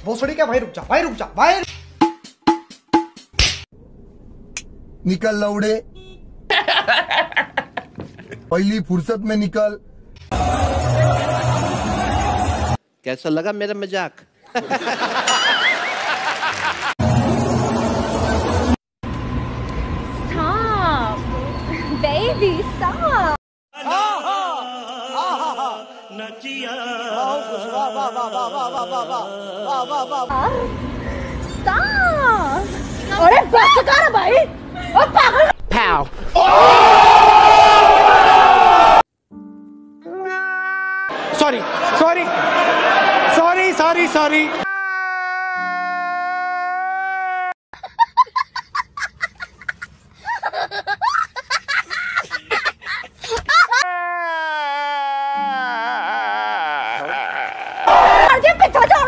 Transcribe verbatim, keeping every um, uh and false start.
भोसड़ी क्या, भाई रुक जा, भाई रुक जा, भाई निकल लौड़े, पहली फुर्सत में निकल। कैसा लगा मेरा मजाक? Stop, baby, stop. Stop. अरे बस कर भाई, ओ पागल। Pow. Sorry sorry sorry sorry sorry. पिता